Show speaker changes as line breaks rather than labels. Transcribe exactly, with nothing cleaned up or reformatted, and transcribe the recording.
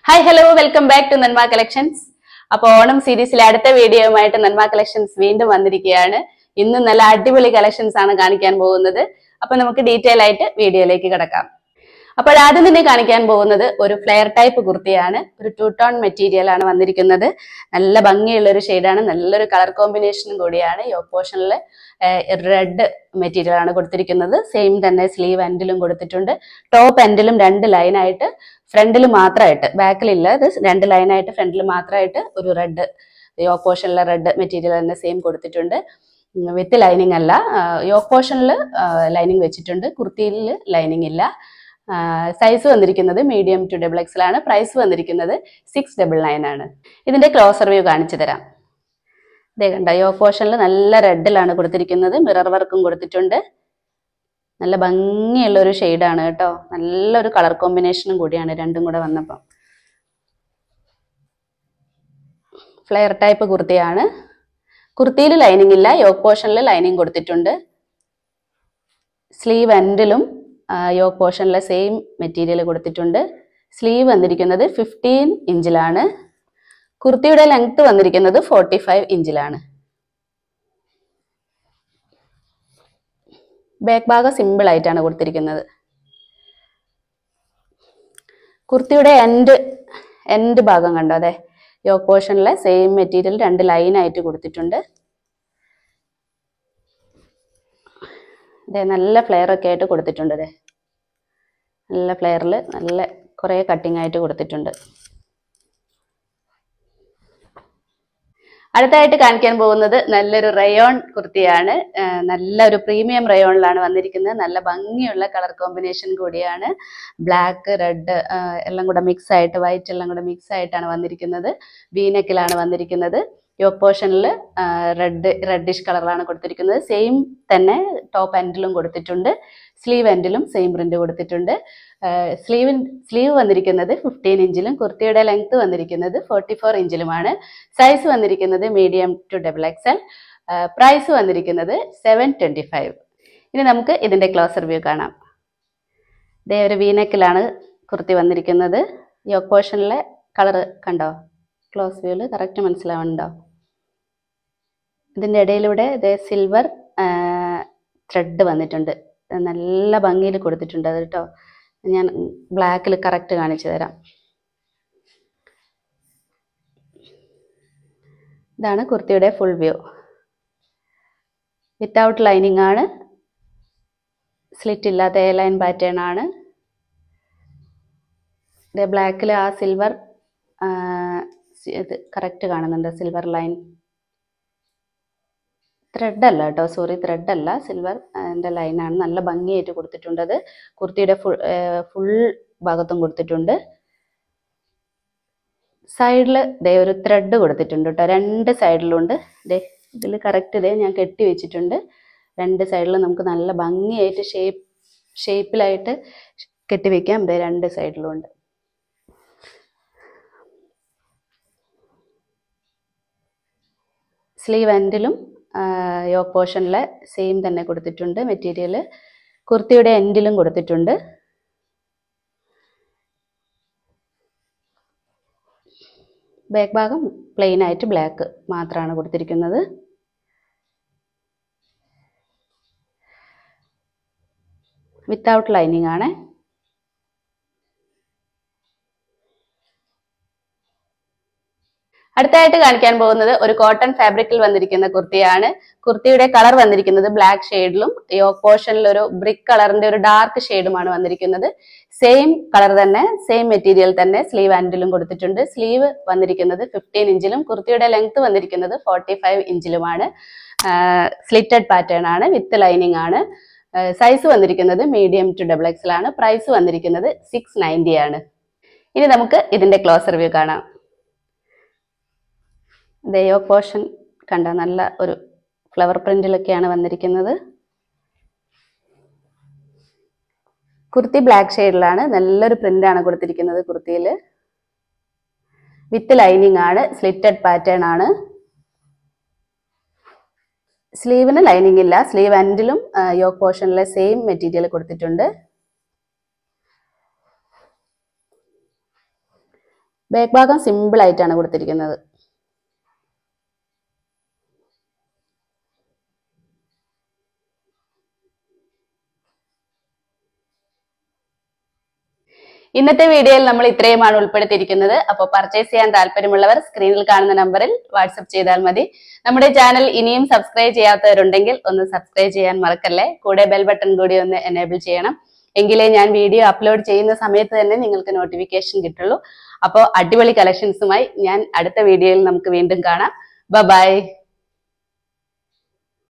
Hi, hello, welcome back to Nanma Collections. അപ്പോൾ ഓണം സീരീസിലെ അടുത്ത വീഡിയോയുമായിട്ട് നന്മ കളക്ഷൻസ് വീണ്ടും വന്നിരിക്കുകയാണ്. ഇന്ന് നല്ല അടിപൊളി കളക്ഷൻസ് ആണ് കാണിക്കാൻ പോകുന്നത്. അപ്പോൾ നമുക്ക് ഡീറ്റെയിൽ ആയിട്ട് വീഡിയോയിലേക്ക് കടക്കാം. അപ്പോൾ ആദ്യം തന്നെ കാണിക്കാൻ പോകുന്നത് ഒരു ഫ്ലെയർ ടൈപ്പ് കുർത്തിയാണ്. ഒരു ടു ടോൺ മെറ്റീരിയൽ ആണ് വന്നിരിക്കുന്നത്. നല്ല ഭംഗിയുള്ള ഒരു ഷെയ്ഡാണ്, നല്ലൊരു കളർ കോമ്പിനേഷനും കൂടിയാണ്. യോക്ക് പോർഷനിൽ റെഡ് മെറ്റീരിയൽ ആണ് കൊടുത്തിരിക്കുന്നത്. സെയിം തന്നെ സ്ലീവ് എൻഡിലും കൊടുത്തിട്ടുണ്ട്. ടോപ്പ് എൻഡിലും രണ്ട് ലൈനായിട്ട്, ഫ്രണ്ടിൽ മാത്രമായിട്ട്, ബാക്കിലില്ല, ഇത് രണ്ട് ലൈനായിട്ട് ഫ്രണ്ടിൽ മാത്രമായിട്ട് ഒരു റെഡ് യോക്ക് പോർഷനിലെ റെഡ് മെറ്റീരിയൽ തന്നെ സെയിം കൊടുത്തിട്ടുണ്ട്. വിത്ത് ലൈനിങ് അല്ല, യോക്ക് പോർഷനിൽ ലൈനിങ് വെച്ചിട്ടുണ്ട്, കുർത്തിയിൽ ലൈനിങ് ഇല്ല. സൈസ് വന്നിരിക്കുന്നത് മീഡിയം ടു ഡബിൾ എക്സൽ ആണ്. പ്രൈസ് വന്നിരിക്കുന്നത് സിക്സ് ഡബിൾ നയൻ ആണ്. ഇതിന്റെ ക്ലോസർ വ്യൂ കാണിച്ചു തരാം. ഇതേ കണ്ട, യോക്ക് പോർഷനിൽ നല്ല റെഡിലാണ് കൊടുത്തിരിക്കുന്നത്, മിറർ വർക്കും കൊടുത്തിട്ടുണ്ട്. നല്ല ഭംഗിയുള്ള ഒരു ഷെയ്ഡാണ് കേട്ടോ, നല്ലൊരു കളർ കോമ്പിനേഷനും കൂടിയാണ് രണ്ടും കൂടെ വന്നപ്പോൾ. ഫ്ലെയർ ടൈപ്പ് കുർത്തിയാണ്. കുർത്തിയിൽ ലൈനിങ് ഇല്ല, യോക്ക് പോർഷനിൽ ലൈനിങ് കൊടുത്തിട്ടുണ്ട്. സ്ലീവ് എൻഡിലും യോക്ക് പോർഷനിലെ സെയിം മെറ്റീരിയൽ കൊടുത്തിട്ടുണ്ട്. സ്ലീവ് വന്നിരിക്കുന്നത് ഫിഫ്റ്റീൻ ഇഞ്ചിലാണ്. കുർത്തിയുടെ ലെങ്ത് വന്നിരിക്കുന്നത് ഫോർട്ടി ഫൈവ് ഇഞ്ചിലാണ്. ബാക്ക് ഭാഗം സിമ്പിൾ ആയിട്ടാണ് കൊടുത്തിരിക്കുന്നത്. കുർത്തിയുടെ എൻഡ് എൻഡ് ഭാഗം കണ്ടോ, അതെ യോക്ക് പോർഷനിലെ സെയിം മെറ്റീരിയൽ രണ്ട് ലൈനായിട്ട് കൊടുത്തിട്ടുണ്ട്. അതെ, നല്ല ഫ്ലെയർ ഒക്കെ ആയിട്ട് കൊടുത്തിട്ടുണ്ട്. അതെ, നല്ല ഫ്ലെയറിൽ നല്ല കുറേ കട്ടിങ് ആയിട്ട് കൊടുത്തിട്ടുണ്ട്. അടുത്തായിട്ട് കാണിക്കാൻ പോകുന്നത് നല്ലൊരു റയോൺ കുർത്തിയാണ്. നല്ലൊരു പ്രീമിയം റയോണിലാണ് വന്നിരിക്കുന്നത്. നല്ല ഭംഗിയുള്ള കളർ കോമ്പിനേഷൻ കൂടിയാണ്. ബ്ലാക്ക് റെഡ് എല്ലാം കൂടെ മിക്സ് ആയിട്ട്, വൈറ്റ് എല്ലാം കൂടെ മിക്സ് ആയിട്ടാണ് വന്നിരിക്കുന്നത്. വീനെക്കിലാണ് വന്നിരിക്കുന്നത്. യോക്ക് പോർഷനിൽ റെഡ് റെഡിഷ് കളറിലാണ് കൊടുത്തിരിക്കുന്നത്. സെയിം തന്നെ ടോപ്പ് എൻഡിലും കൊടുത്തിട്ടുണ്ട്. സ്ലീവ് എൻഡിലും സെയിം പ്രിന്റ് കൊടുത്തിട്ടുണ്ട്. സ്ലീവ് സ്ലീവ് വന്നിരിക്കുന്നത് ഫിഫ്റ്റീൻ ഇഞ്ചിലും കുർത്തിയുടെ ലെങ്ത് വന്നിരിക്കുന്നത് ഫോർട്ടി ഫോർ ഇഞ്ചിലുമാണ്. സൈസ് വന്നിരിക്കുന്നത് medium to double XL. Price വന്നിരിക്കുന്നത് സെവൻ ട്വന്റി ഫൈവ്. ഇനി നമുക്ക് ഇതിന്റെ ക്ലോസർ വ്യൂ കാണാം. ഇതേ ഒരു വീനെക്കിലാണ് കുർത്തി വന്നിരിക്കുന്നത്. യോക്ക് പോർഷനിലെ കളർ കണ്ടോ, ക്ലോസ് വ്യൂല് കറക്റ്റ് മനസ്സിലാവുന്നുണ്ടോ? ഇതിൻ്റെ ഇടയിലൂടെ ഇതേ സിൽവർ ത്രെഡ് വന്നിട്ടുണ്ട്, നല്ല ഭംഗിയിൽ കൊടുത്തിട്ടുണ്ട് അത് കേട്ടോ. ഞാൻ ബ്ലാക്കിൽ കറക്റ്റ് കാണിച്ചു തരാം. ഇതാണ് കുർത്തിയുടെ ഫുൾ വ്യൂ. വിത്തൗട്ട് ലൈനിങ് ആണ്, സ്ലിറ്റ് ഇല്ലാത്ത എ ലൈൻ പാറ്റേൺ ആണ്. ഇത് ബ്ലാക്കിൽ ആ സിൽവർ ഇത് കറക്റ്റ് കാണുന്നുണ്ട്, സിൽവർ ലൈൻ. ത്രെഡ് അല്ല കേട്ടോ, സോറി, ത്രെഡ് അല്ല, സിൽവർ എൻ്റെ ലൈനാണ്. നല്ല ഭംഗിയായിട്ട് കൊടുത്തിട്ടുണ്ട്. അത് കുർത്തിയുടെ ഫുൾ ഫുൾ ഭാഗത്തും കൊടുത്തിട്ടുണ്ട്. സൈഡിൽ ദേ ഒരു ത്രെഡ് കൊടുത്തിട്ടുണ്ട് കേട്ടോ, രണ്ട് സൈഡിലുണ്ട്. ദേ ഇതിൽ കറക്റ്റ് ഇതേ ഞാൻ കെട്ടി വെച്ചിട്ടുണ്ട്. രണ്ട് സൈഡിൽ നമുക്ക് നല്ല ഭംഗിയായിട്ട് ഷേപ്പ് ഷേപ്പിലായിട്ട് കെട്ടിവെക്കാം. ഇതേ രണ്ട് സൈഡിലും ഉണ്ട്. സ്ലീവ് എൻഡിലും യോക്ക് പോർഷനിലെ സെയിം തന്നെ കൊടുത്തിട്ടുണ്ട് മെറ്റീരിയൽ. കുർത്തിയുടെ എൻഡിലും കൊടുത്തിട്ടുണ്ട്. ബാക്ക് ഭാഗം പ്ലെയിൻ ആയിട്ട് ബ്ലാക്ക് മാത്രമാണ് കൊടുത്തിരിക്കുന്നത്. വിത്തൗട്ട് ലൈനിങ് ആണ്. അടുത്തായിട്ട് കാണിക്കാൻ പോകുന്നത് ഒരു കോട്ടൺ ഫാബ്രിക്കിൽ വന്നിരിക്കുന്ന കുർത്തിയാണ്. കുർത്തിയുടെ കളർ വന്നിരിക്കുന്നത് ബ്ലാക്ക് ഷെയ്ഡിലും യോക്ക് പോർഷനിൽ ഒരു ബ്രിക്ക് കളറിന്റെ ഒരു ഡാർക്ക് ഷെയ്ഡുമാണ് വന്നിരിക്കുന്നത്. സെയിം കളർ തന്നെ, സെയിം മെറ്റീരിയൽ തന്നെ സ്ലീവ് ആൻഡിലും കൊടുത്തിട്ടുണ്ട്. സ്ലീവ് വന്നിരിക്കുന്നത് ഫിഫ്റ്റീൻ ഇഞ്ചിലും കുർത്തിയുടെ ലെങ്ത് വന്നിരിക്കുന്നത് ഫോർട്ടി ഫൈവ് ഇഞ്ചിലുമാണ്. സ്ലിറ്റഡ് പാറ്റേൺ ആണ്, വിത്ത് ലൈനിങ് ആണ്. സൈസ് വന്നിരിക്കുന്നത് മീഡിയം ടു ഡബിൾ എക്സൽ ആണ്. പ്രൈസ് വന്നിരിക്കുന്നത് സിക്സ് നയൻറ്റി ആണ്. ഇനി നമുക്ക് ഇതിന്റെ ക്ലോസർ വ്യൂ കാണാം. ദേ യോക്ക് പോർഷൻ കണ്ട, നല്ല ഒരു ഫ്ലവർ പ്രിന്റിലൊക്കെയാണ് വന്നിരിക്കുന്നത്. കുർത്തി ബ്ലാക്ക് ഷെയ്ഡിലാണ്, നല്ലൊരു പ്രിന്റാണ് കൊടുത്തിരിക്കുന്നത് കുർത്തിയിൽ. വിത്ത് ലൈനിങ് ആണ്, സ്ലിറ്റഡ് പാറ്റേൺ ആണ്. സ്ലീവിന് ലൈനിങ് ഇല്ല, സ്ലീവ് എൻഡിലും യോക്ക് പോർഷനിലെ സെയിം മെറ്റീരിയൽ കൊടുത്തിട്ടുണ്ട്. ബാക്ക് ഭാഗം സിമ്പിൾ ആയിട്ടാണ് കൊടുത്തിരിക്കുന്നത്. ഇന്നത്തെ വീഡിയോയിൽ നമ്മൾ ഇത്രയുമാണ് ഉൾപ്പെടുത്തിയിരിക്കുന്നത്. അപ്പോൾ പർച്ചേസ് ചെയ്യാൻ താല്പര്യമുള്ളവർ സ്ക്രീനിൽ കാണുന്ന നമ്പറിൽ വാട്സപ്പ് ചെയ്താൽ മതി. നമ്മുടെ ചാനൽ ഇനിയും സബ്സ്ക്രൈബ് ചെയ്യാത്തവരുണ്ടെങ്കിൽ ഒന്ന് സബ്സ്ക്രൈബ് ചെയ്യാൻ മറക്കല്ലേ. കൂടെ ബെൽ ബട്ടൺ കൂടി ഒന്ന് എനേബിൾ ചെയ്യണം. എങ്കിലേ ഞാൻ വീഡിയോ അപ്ലോഡ് ചെയ്യുന്ന സമയത്ത് തന്നെ നിങ്ങൾക്ക് നോട്ടിഫിക്കേഷൻ കിട്ടുള്ളൂ. അപ്പോൾ അടിപൊളി കളക്ഷൻസുമായി ഞാൻ അടുത്ത വീഡിയോയിൽ നമുക്ക് വീണ്ടും കാണാം. ബൈ.